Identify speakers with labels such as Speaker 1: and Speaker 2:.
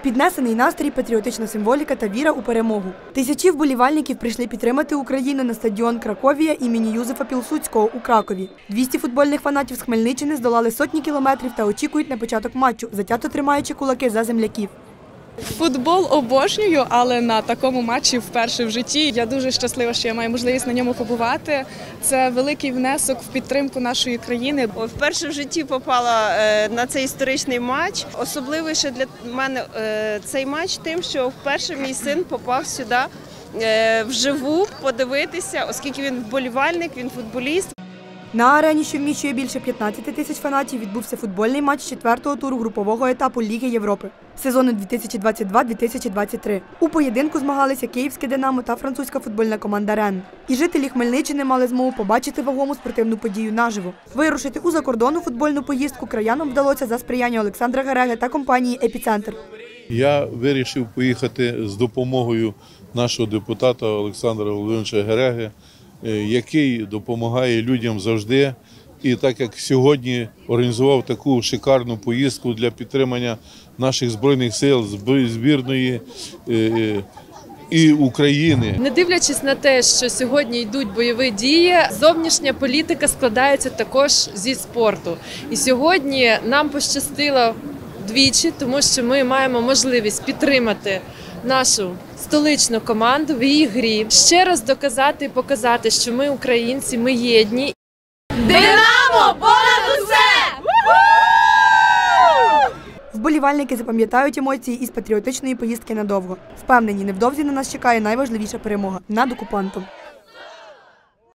Speaker 1: Піднесений настрій, патріотична символіка та віра у перемогу. Тисячі вболівальників прийшли підтримати Україну на стадіон Краковія імені Юзефа Пілсудського у Кракові. 200 футбольних фанатів з Хмельниччини здолали сотні кілометрів та очікують на початок матчу, затято тримаючи кулаки за земляків.
Speaker 2: Футбол обожнюю, але на такому матчі вперше в житті. Я дуже щаслива, що я маю можливість на ньому побувати. Це великий внесок в підтримку нашої країни.
Speaker 3: Вперше в житті попала на цей історичний матч. Особливіше для мене цей матч тим, що вперше мій син попав сюди вживу подивитися, оскільки він вболівальник, він футболіст.
Speaker 1: На арені, що вміщує більше 15 тисяч фанатів, відбувся футбольний матч 4-го туру групового етапу Ліги Європи сезону 2022-2023. У поєдинку змагалися київське «Динамо» та французька футбольна команда «Рен». І жителі Хмельниччини мали змогу побачити вагому спортивну подію наживо. Вирушити у закордонну футбольну поїздку краянам вдалося за сприяння Олександра Гереги та компанії «Епіцентр».
Speaker 4: Я вирішив поїхати з допомогою нашого депутата Олександра Володимировича Гереги, який допомагає людям завжди. І так як сьогодні організував таку шикарну поїздку для підтримання наших Збройних сил, збірної і України.
Speaker 5: Не дивлячись на те, що сьогодні йдуть бойові дії, зовнішня політика складається також зі спорту. І сьогодні нам пощастило двічі, тому що ми маємо можливість підтримати нашу столичну команду в її грі. Ще раз доказати і показати, що ми українці, ми єдні.
Speaker 6: Динамо понад усе!
Speaker 1: Вболівальники запам'ятають емоції із патріотичної поїздки надовго. Впевнені, невдовзі на нас чекає найважливіша перемога – над окупантом.